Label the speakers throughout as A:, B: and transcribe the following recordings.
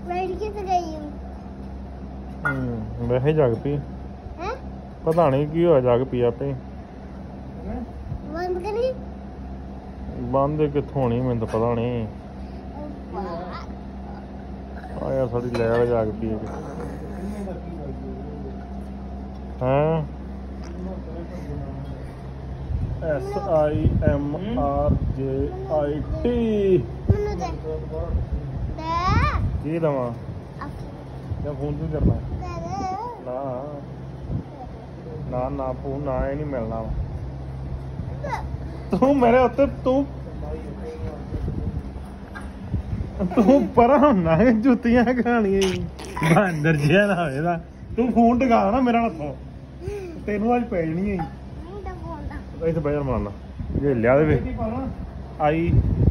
A: वैसे जग पी पता नहीं की होया जग पी आपे बंद कित्थों होनी मैनूं तो पता नहीं यार साड़ी लैड़ जग पी हैं SIMRJIT की दवा क्या फोन क्यों करना ना ना ना फोन ना ही नहीं मिलना तू मेरे उत्ते तू पर होना जुत्तियां खानियां बंदर जिहा ना होएगा तू फोन टका ना मेरा हथों तेनू अज पै जानी है इत्थे बजर मारना ये लिया दे आई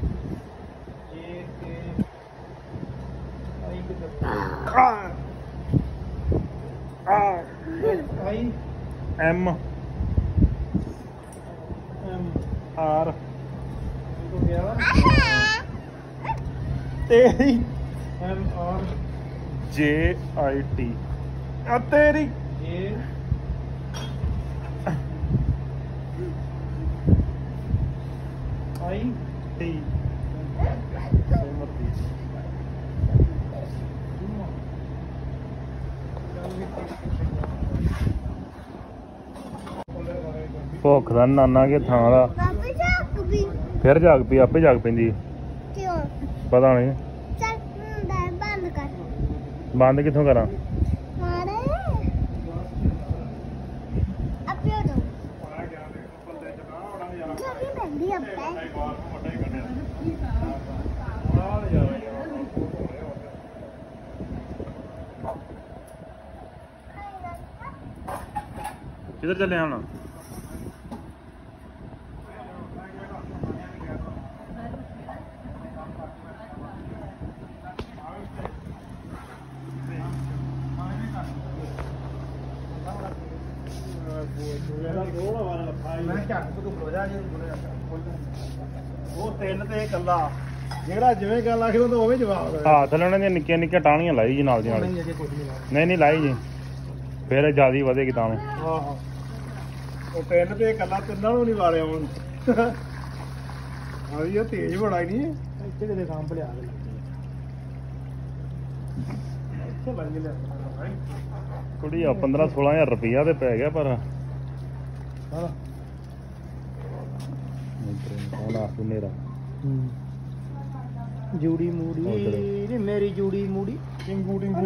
A: MR तेरी MRJIT तेरी IT भुख का नाना के थां दा फिर जाग पी आपे जाग पैंदी पता नहीं बंद कित्थों करा किधर चले हम निक्कियां निक्कियां टाहनियां लाई जी नाल दी नाल नहीं लाई जी फिर ज्यादा वधेगी तां तीन ते कला तिन्ना नहीं वारे हूं तेज बड़ा ही नहीं कुड़ी 15-16 हज़ार रुपया तो पै गया पर
B: जूड़ी मूड़ी मेरी जूड़ी मूड़ी
A: टिंगू टिंगू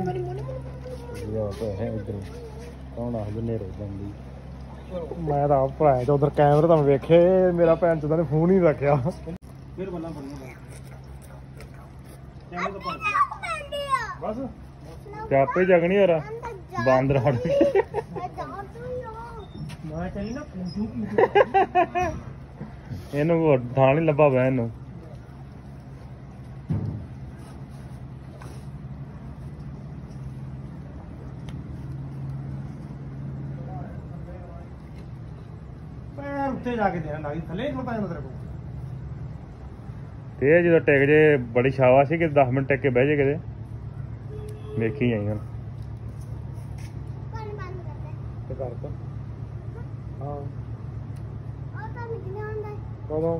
A: कौन आख नेरे बंदी मैं तो आप भैन चो उधर कैमरे तो वेखे मेरा भैन चोदा ने फोन ही रखा बस आपे जगनी हो रहा बांदर हट इनू थां नहीं लभा पै इनू जो टेक जे बड़ी शाबाशी कि 10 मिनट टेक के बह जे कि वेखी आई हूँ कदों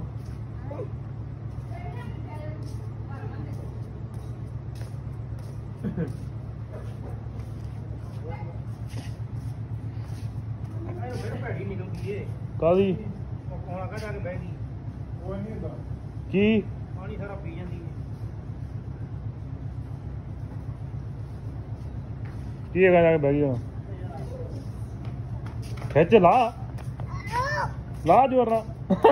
A: कादी की पानी सारा पी जाती की है जाके बह गया खिच ला ला जोर ना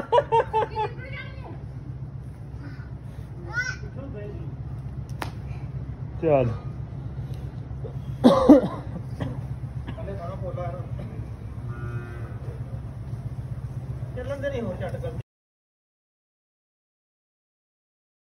A: चल चलन दे नहीं हो चट कर